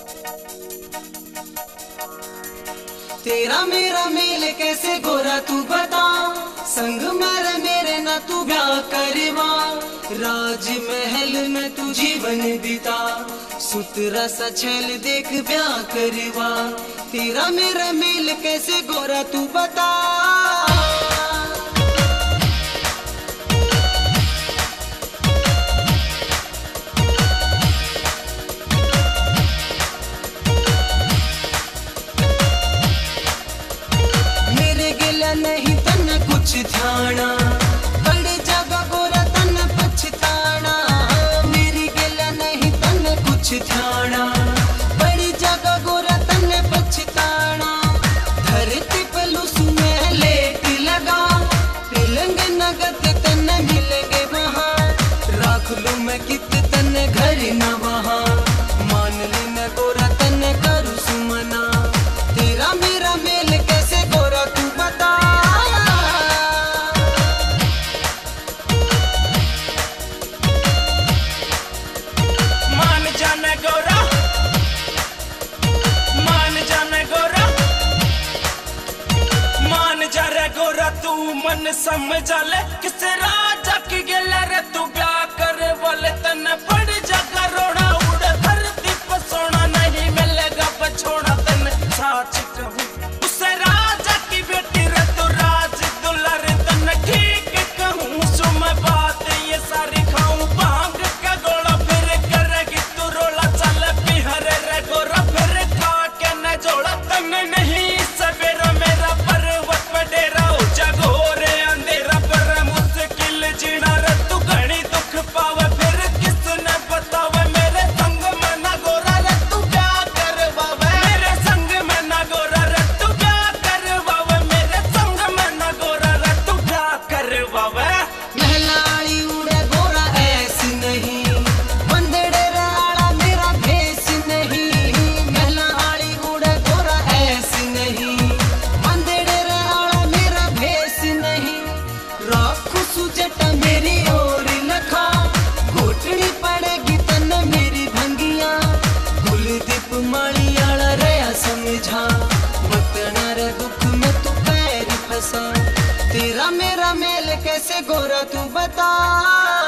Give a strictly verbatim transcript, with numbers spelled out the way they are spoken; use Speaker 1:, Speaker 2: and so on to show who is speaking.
Speaker 1: तेरा मेरा मेल कैसे गोरा तू बता, संग मर मेरे ना तू ब्याह करवा। राजमहल में तू जीवन बिता, सुतरा सा छल देख ब्याह करवा। तेरा मेरा मेल कैसे गोरा तू बता। नहीं तन कुछ ध्याना, बड़ी जगह गोरा तन पछताना। मेरी गिला नहीं तन कुछ ध्याना, बड़ी जगह गोरा तन पछताना। धरती पलूस में लेट लगा, तिलंग नगद तन मिलेंगे वहाँ। राख लू मैं कित तन घर न वहाँ, मान ली न गोरा तन करू सुमना। तेरा मेरा मेल कैसे गोरा तू बता।
Speaker 2: मान जाना गोरा, मान जाना गोरा, मान जा रे गोरा तू मन समझा ले। किस राजा की गेला रे तू ब्याह करे वाले तन पड़ जागा रोड़ा। उड़ धरती पर सोना नहीं मिलेगा बछोड़ा तन साच कहूँ। उस राजा की बेटी रे तू राज दुलार तन ठीक कहूँ। सुन मैं बात ये सारी खाऊं, भांग का गोला फिर करेगी तू रोला। चल बिहर रे गोरा फिर खा के न जोड़ा। तन नहीं सवेरा मेरा पर्वत पे डेरा हो जगोरे अंधेरा पर मुश्किल जीना रे तू घनी दुख पावे। फिर किसने बतावे मेरे संग में ना गोरा रे तू क्या करवावे। मेरे संग में ना गोरा रे तू क्या करवावे। मेरे संग में ना गोरा रे तू क्या करवावे।
Speaker 1: महलाड़ी उड़े गोरा ऐसी नहीं, बंदड़े राड़ा मेरा भेस नहीं। महलाड़ी उड़े गोरा ऐसी नहीं, बंदड़े राड़ा मेरा भेस नहीं। राख सुजट मेरी ओर लखा, घोटनी पड़ेगी तन मेरी भंगिया। कुलदीप मालियाला रया समझा, वतना रे दुख में तू पैर फंसा। तेरा मेरा मेल कैसे गोरा तू बता।